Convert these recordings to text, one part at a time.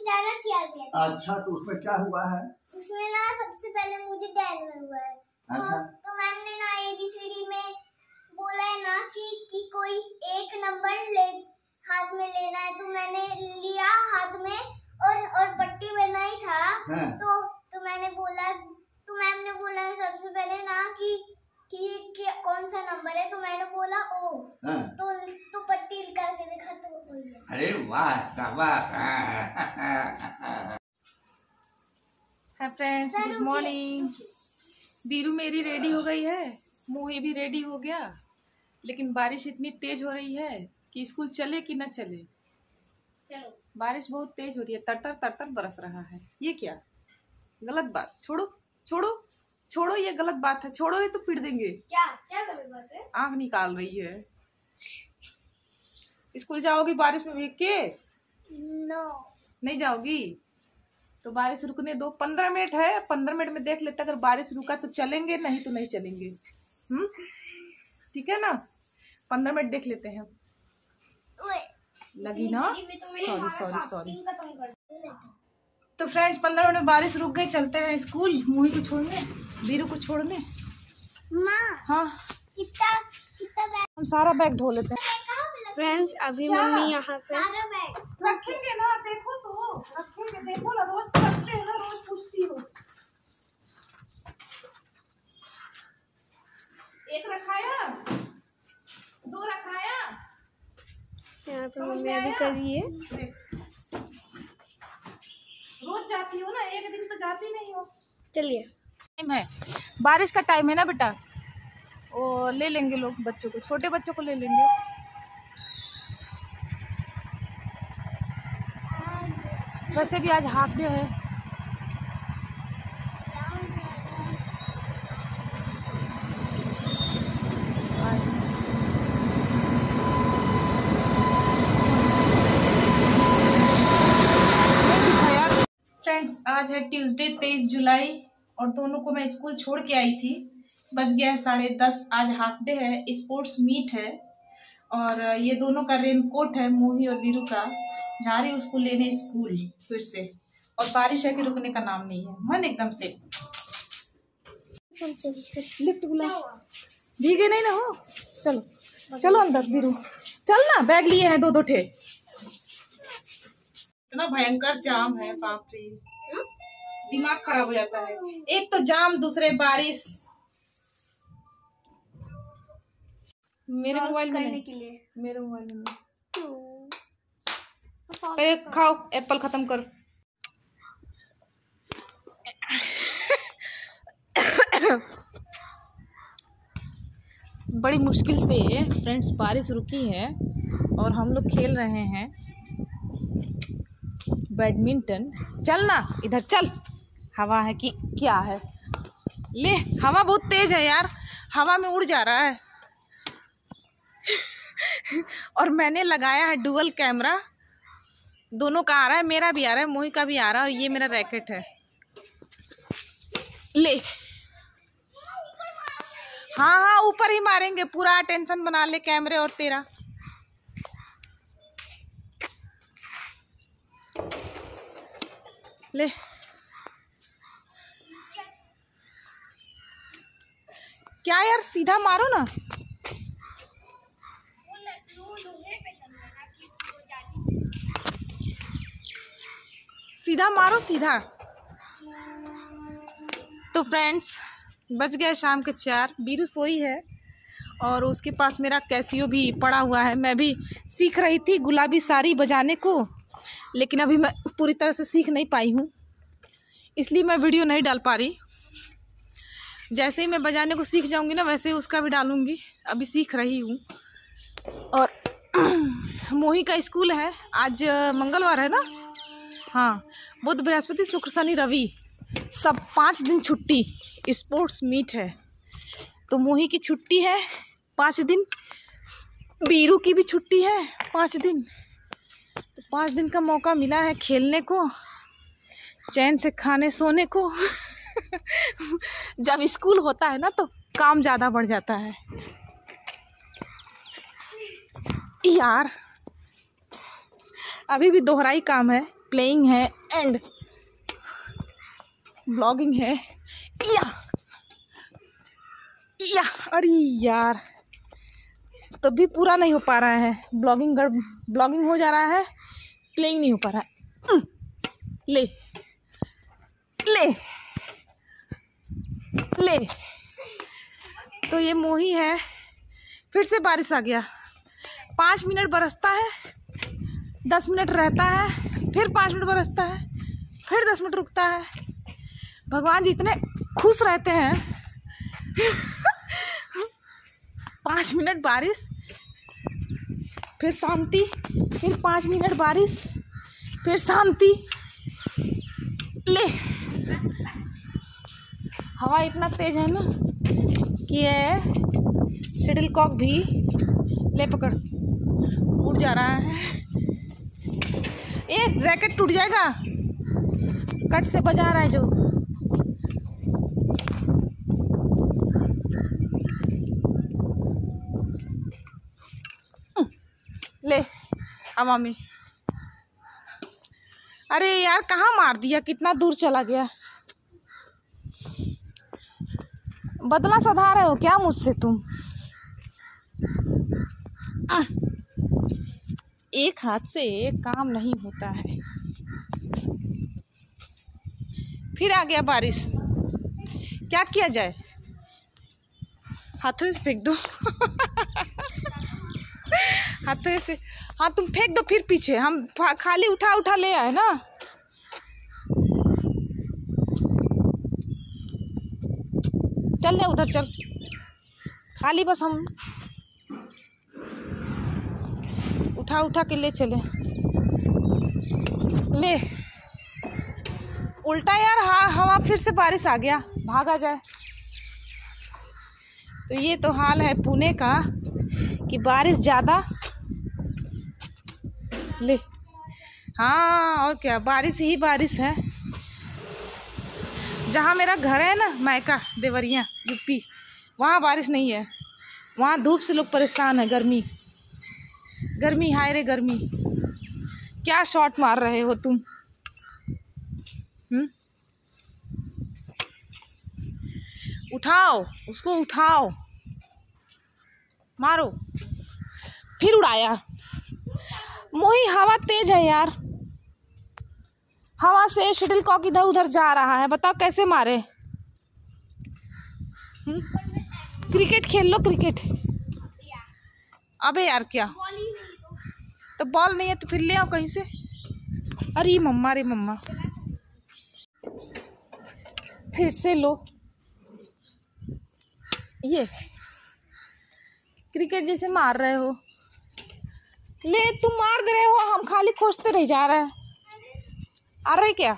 जाना किया गया। अच्छा, तो उसमें क्या हुआ है? उसमें ना सबसे पहले मुझे 10 में हुआ है। अच्छा। तो मैम ने ना ABCD में बोला है ना कि कोई एक नंबर हाथ में लेना है, तो मैंने लिया हाथ में और पट्टी बनाई था। हाँ। तो मैंने बोला, तो मैम ने बोला सबसे पहले ना कि कौन सा नंबर है, तो मैंने बोला O। हाँ। तो पट्टी करके देखा तो वही है। अरे वाह, शाबाश। Hi friends, good morning. Biru मेरी रेडी हो गई है, मोही भी रेडी हो गया, लेकिन बारिश इतनी तेज हो रही है कि स्कूल चले कि ना चले। चलो। बारिश बहुत तेज हो रही है, तरतर तरतर बरस रहा है। ये क्या गलत बात? छोड़ो छोड़ो छोड़ो, ये गलत बात है, छोड़ो, ये तो पीट देंगे। क्या क्या गलत बात है? आँख निकाल रही है। स्कूल जाओगी बारिश में भीग के? नो, नहीं जाओगी तो बारिश रुकने दो। 15 मिनट है, 15 मिनट में देख लेते, अगर बारिश रुका तो चलेंगे, नहीं तो नहीं चलेंगे। ठीक है ना? 15 मिनट देख लेते हैं। लगी ना? सॉरी। तो फ्रेंड्स, 15 मिनट में बारिश रुक गई, चलते हैं स्कूल। मोही को छोड़ने, बीरू को छोड़ने। हाँ, हम सारा बैग ढो लेते हैं। फ्रेंड्स, अभी मम्मी यहाँ पे रखेंगे ना, देखो तो रखेंगे, देखो ना, रोज तो रखते हो ना, रोज पूछती हो। एक रखाया, 2 रखाया, यहाँ पे मम्मी अभी कर रही है। रोज जाती हो ना, एक दिन तो जाती नहीं हो। चलिए, टाइम है, बारिश का टाइम है ना बेटा, वो ले लेंगे लोग, बच्चों को, छोटे बच्चों को ले लेंगे। वैसे भी आज हाफ डे है। फ्रेंड्स, आज है ट्यूसडे 23 जुलाई और दोनों को मैं स्कूल छोड़ के आई थी। बज गया है 10:30। आज हाफ डे है, स्पोर्ट्स मीट है और ये दोनों का रेनकोट है, मोही और वीरू का। जा रही उसको लेने स्कूल फिर से, और बारिश है कि रुकने का नाम नहीं है। मन एकदम से लिफ्ट बुला, भीगे नहीं ना हो। चलो चलो अंदर, वीरू चल ना, बैग लिए हैं 2-2 ठे। इतना भयंकर जाम है, बाप रे, दिमाग खराब हो जाता है। एक तो जाम, दूसरे बारिश। मेरे मोबाइल में नहीं, मेरे मोबाइल में पहले खाओ, एप्पल खत्म करो। बड़ी मुश्किल से फ्रेंड्स बारिश रुकी है और हम लोग खेल रहे हैं बैडमिंटन। चल ना इधर, चल, हवा है कि क्या है? ले, हवा बहुत तेज है यार, हवा में उड़ जा रहा है। और मैंने लगाया है डुअल कैमरा, दोनों का आ रहा है, मेरा भी आ रहा है, मोही का भी आ रहा है, और ये मेरा रैकेट है। ले, हाँ ऊपर ही मारेंगे, पूरा टेंशन बना ले कैमरे और तेरा। ले, क्या यार, सीधा मारो ना। सीधा मारो, सीधा। तो फ्रेंड्स, बज गया शाम के 4। बीरू सोई है और उसके पास मेरा कैसियो भी पड़ा हुआ है। मैं भी सीख रही थी गुलाबी साड़ी बजाने को, लेकिन अभी मैं पूरी तरह से सीख नहीं पाई हूँ, इसलिए मैं वीडियो नहीं डाल पा रही। जैसे ही मैं बजाने को सीख जाऊंगी ना, वैसे ही उसका भी डालूंगी। अभी सीख रही हूँ। और मोही का स्कूल है, आज मंगलवार है ना? हाँ, बुध बृहस्पति शुक्र शनि रवि, सब 5 दिन छुट्टी, स्पोर्ट्स मीट है। तो मोही की छुट्टी है 5 दिन, बीरू की भी छुट्टी है 5 दिन। तो 5 दिन का मौका मिला है खेलने को, चैन से खाने सोने को। जब स्कूल होता है ना तो काम ज़्यादा बढ़ जाता है यार। अभी भी दोहराई काम है, प्लेइंग है एंड ब्लॉगिंग है। या अरे यार, तब भी पूरा नहीं हो पा रहा है। ब्लॉगिंग हो जा रहा है, प्लेइंग नहीं हो पा रहा है। ले ले ले। तो ये मोही है। फिर से बारिश आ गया। 5 मिनट बरसता है, 10 मिनट रहता है, फिर 5 मिनट बरसता है, फिर 10 मिनट रुकता है। भगवान जी इतने खुश रहते हैं। 5 मिनट बारिश, फिर शांति, फिर 5 मिनट बारिश, फिर शांति। ले, हवा इतना तेज है ना कि ये शटलकॉक भी ले पकड़ उड़ जा रहा है। ये रैकेट टूट जाएगा, कट से बजा रहा है जो। ले आ मामी। अरे यार कहाँ मार दिया, कितना दूर चला गया। बदला सधा रहे हो क्या मुझसे तुम? एक हाथ से काम नहीं होता है। फिर आ गया बारिश, क्या किया जाए? हाथों से फेंक दो। हाथों से, हाँ तुम फेंक दो फिर पीछे। हम खाली उठा उठा ले आए ना। चल ले उधर चल, खाली बस हम उठा उठा के ले चले। ले उल्टा यार, हाँ हवा फिर से बारिश आ गया, भागा जाए। तो ये तो हाल है पुणे का कि बारिश ज़्यादा। ले हाँ और क्या, बारिश ही बारिश है। जहाँ मेरा घर है ना, मायका देवरिया यूपी, वहाँ बारिश नहीं है। वहाँ धूप से लोग परेशान है। गर्मी गर्मी, हाय रे गर्मी। क्या शॉट मार रहे हो तुम? उठाओ उसको, उठाओ, मारो। फिर उड़ाया। मोही हवा तेज है यार, हवा से शटलकॉक इधर उधर जा रहा है। बताओ कैसे मारे? क्रिकेट खेल लो, क्रिकेट। अबे यार क्या, तो बॉल नहीं है तो फिर ले आओ कहीं से। अरे मम्मा रे मम्मा, फिर से लो। ये क्रिकेट जैसे मार रहे हो। ले तुम मार दे रहे हो, हम खाली खोजते रह जा रहे हैं। आ रहे क्या?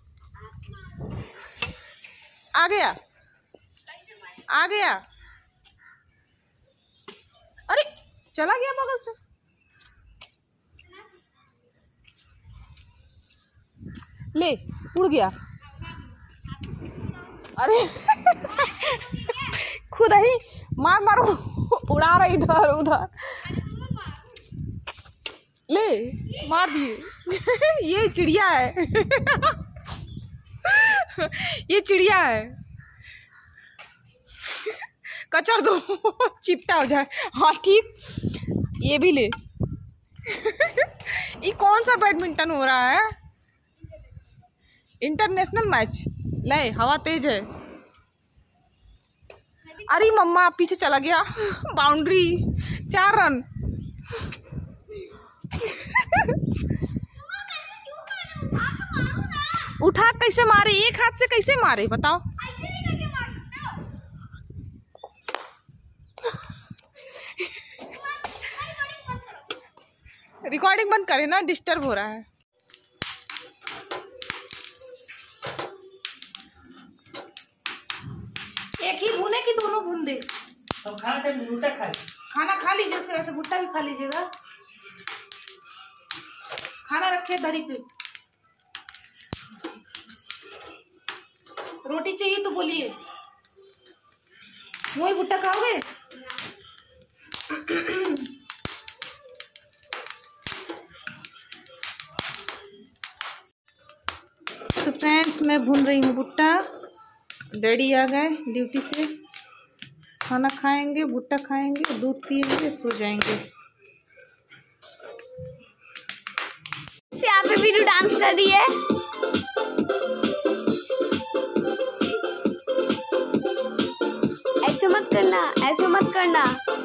आ गया, आ गया। अरे चला गया बगल से। ले उड़ गया। अरे खुद ही मार मारो, उड़ा रहा इधर उधर। ले मार दिए। ये चिड़िया है। ये चिड़िया है, कचर दो, चिपटा हो जाए। हाँ ठीक, ये भी ले। ये कौन सा बैडमिंटन हो रहा है? International match. ले हवा तेज है। अरे मम्मा पीछे चला गया। Boundary, 4 run. उठा कैसे मारे? एक हाथ से कैसे मारे बताओ? रिकॉर्डिंग बंद करे ना, डिस्टर्ब हो रहा है। एक ही भूने की दोनों भून दे? तो खाना खा लीजिए, उसके वैसे भुट्टा भी खा लीजिएगा। खाना रखे दरी पे। रोटी चाहिए तो बोलिए। वही भुट्टा खाओगे? तो फ्रेंड्स मैं भून रही हूँ भुट्टा। डैडी आ गए ड्यूटी से, खाना खाएंगे, भुट्टा खाएंगे, दूध पिएंगे, सो जाएंगे। यहाँ पे वीरू डांस कर रही है। ऐसे मत करना, ऐसे मत करना।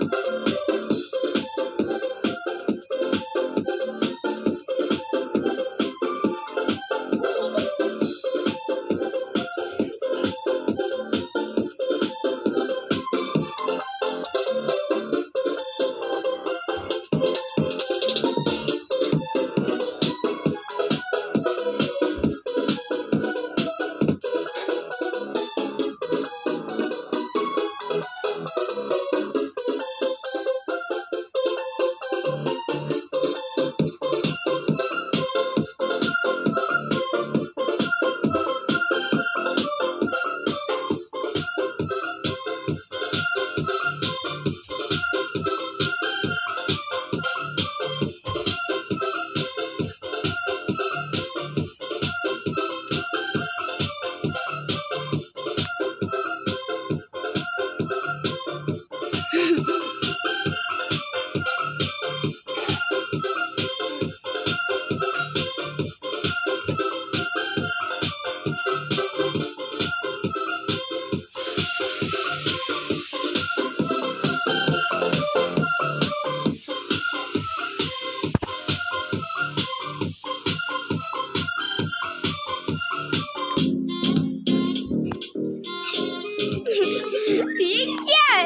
ये क्या है?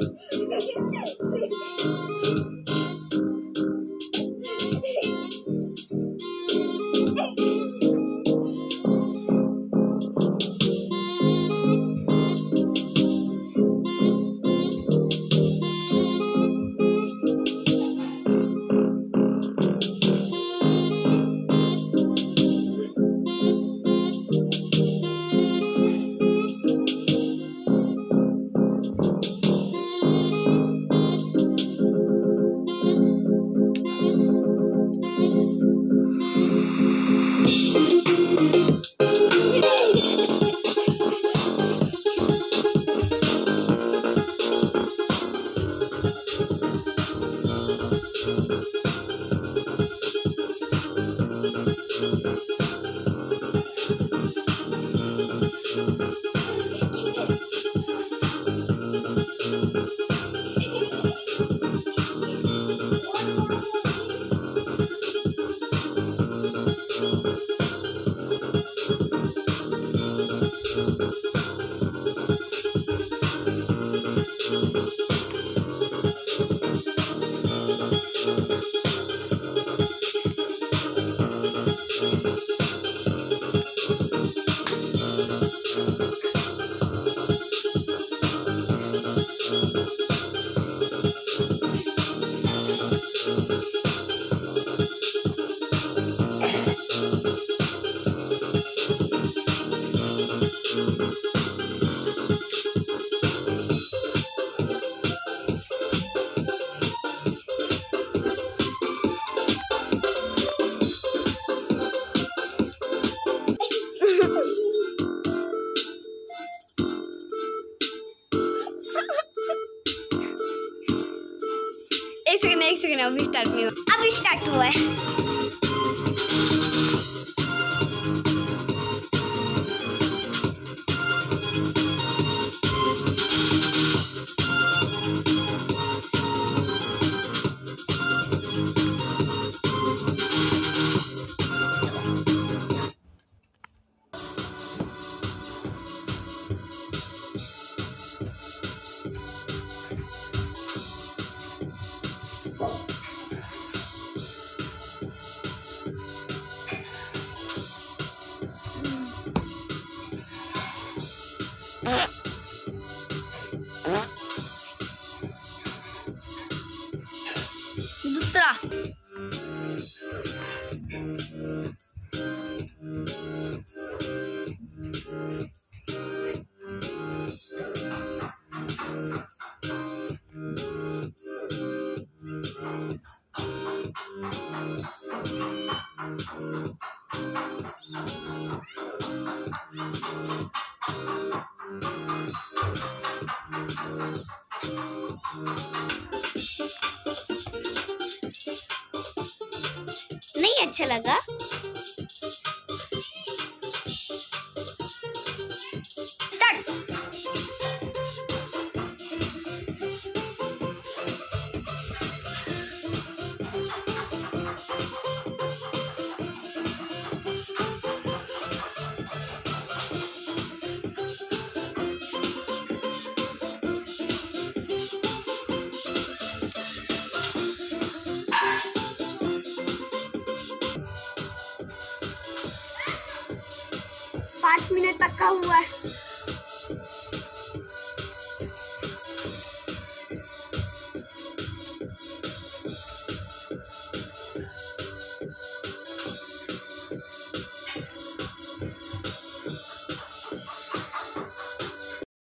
एक सेकंड अभी स्टार्ट नहीं हुआ। अभी स्टार्ट हुआ है। नहीं अच्छा लगा। स्टार्ट। पाँच मिनट तक का हुआ है।